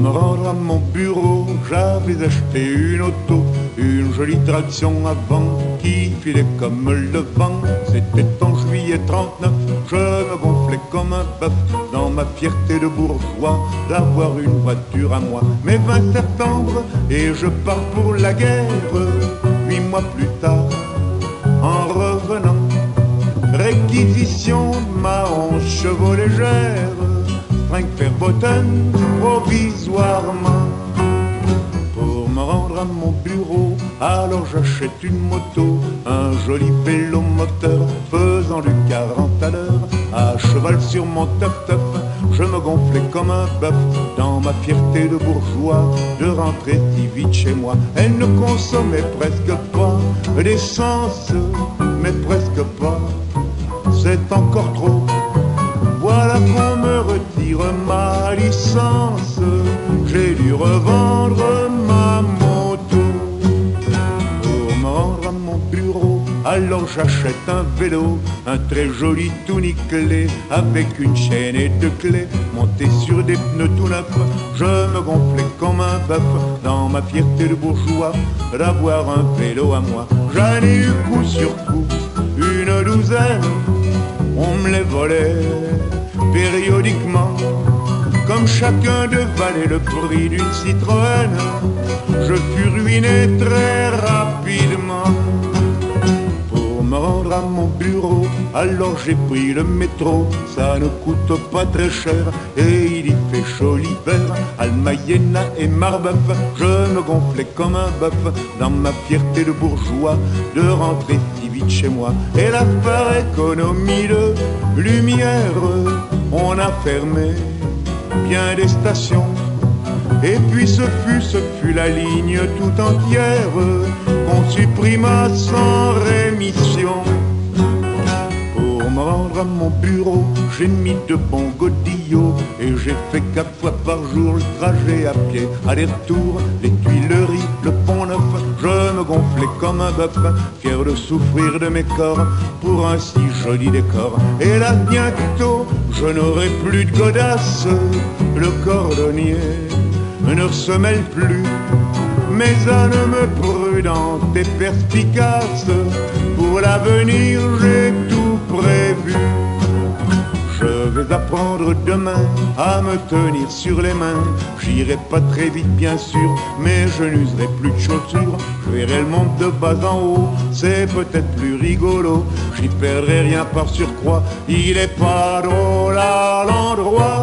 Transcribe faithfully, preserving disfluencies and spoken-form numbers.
me rendre à mon bureau, j'avais acheté une auto, une jolie traction avant qui filait comme le vent. C'était en juillet trente-neuf, je me gonflais comme un bœuf dans ma fierté de bourgeois d'avoir une voiture à moi. Mais vingt septembre et je pars pour la guerre. Huit mois plus tard, en revenant, réquisition de ma onze chevaux légère, Frankfurt-Bottom provisoirement. Pour me rendre à mon bureau, alors j'achète une moto, un joli vélo moteur faisant du quarante à l'heure. À cheval sur mon top-top, je me gonflais comme un bœuf dans ma fierté de bourgeois de rentrer si vite chez moi. Elle ne consommait presque pas d'essence, mais presque pas, c'est encore trop. Voilà qu'on me retire ma licence, j'ai dû revendre ma moto. Pour me rendre à mon bureau, alors j'achète un vélo, un très joli tout nickelé, avec une chaîne et deux clés, monté sur des pneus tout neufs. Je me gonflais comme un bœuf dans ma fierté de bourgeois d'avoir un vélo à moi. J'en ai eu coup sur coup une douzaine, on me les volait périodiquement, comme chacun devalait le prix d'une Citroën. Je fus ruiné très rapidement. Pour me rendre à mon bureau, alors j'ai pris le métro. Ça ne coûte pas très cher et il y fait chaud l'hiver. Almayena et Marbeuf, je me gonflais comme un bœuf dans ma fierté de bourgeois de rentrer si vite chez moi. Et là, par économie de lumière, on a fermé bien des stations. Et puis ce fut, ce fut la ligne tout entière qu'on supprima sans rémission. Pour me rendre à mon bureau, j'ai mis de bons godillots et j'ai fait quatre fois par jour le trajet à pied, aller-retour, les Tuileries, le Pont-Neuf. Je me gonflais comme un bœuf, fier de souffrir de mes corps pour un si joli décor. Et là bientôt, je n'aurai plus de godasse, le cordonnier ne se mêle plus. Mes ânes prudentes et perspicaces, pour l'avenir j'ai tout prévu. Je vais apprendre demain à me tenir sur les mains. J'irai pas très vite bien sûr, mais je n'userai plus de chaussures. Je verrai le monde de bas en haut, c'est peut-être plus rigolo. J'y perdrai rien par surcroît, il est pas drôle à l'endroit.